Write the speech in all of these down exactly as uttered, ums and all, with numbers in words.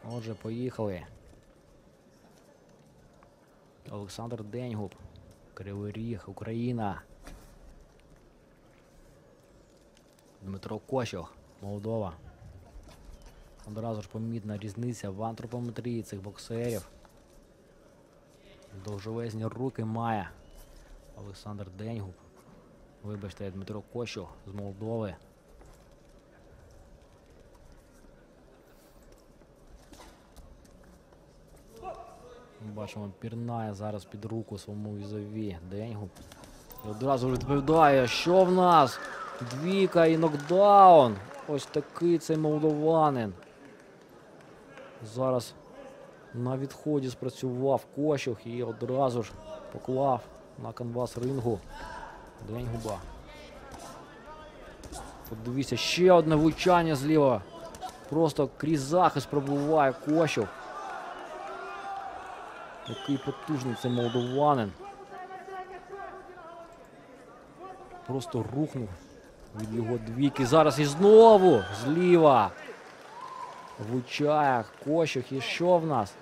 Отже, поїхали. Олександр Деньгуб, Кривий Ріг, Україна. Дмитро Кощух, Молдова. Одразу ж помітна різниця в антропометрії цих боксерів. Довжелезні руки має Олександр Деньгуб. Вибачте, Дмитро Кощух з Молдови. Бачимо, пірнає зараз під руку своєму візові Деньгуб. І одразу відповідає, що в нас? Двійка і нокдаун. Ось такий цей молдованин. Зараз на відході спрацював Кощух і одразу ж поклав на канвас рингу Деньгуба. Подивіться, ще одне влучання зліва. Просто крізь захист пробуває Кощух. Який потужний цей молдованин. Просто рухнув від його двійки. Зараз і знову зліва влучає Кощух. І що в нас?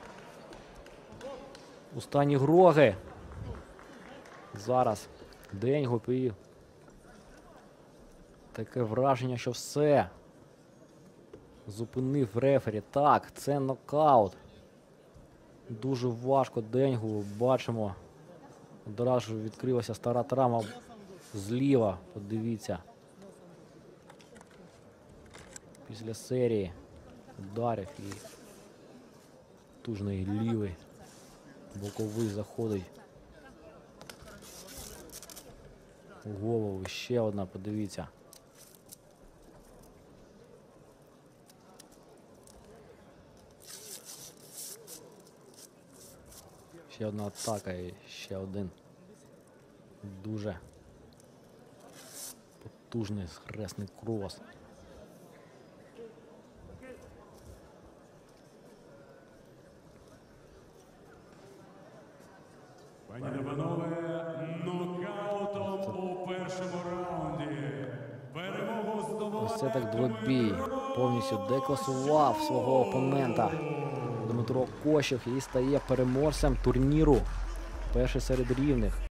У стані Гроги. Зараз Деньгуб і таке враження, що все. Зупинив рефері. Так, це нокаут. Дуже важко Деньгубу. Бачимо. Одразу відкрилася стара травма зліва. Подивіться. Після серії ударів і потужний лівий боковий заходить у голову. Ще одна, подивіться. Ще одна атака і ще один дуже потужний схресний крос. Пані та панове, нокаутом у першому раунді. Перемогу здобуває... Ось це так двобій. Повністю декласував свого опонента Дмитро Кощух і стає переможцем турніру. Перший серед рівних.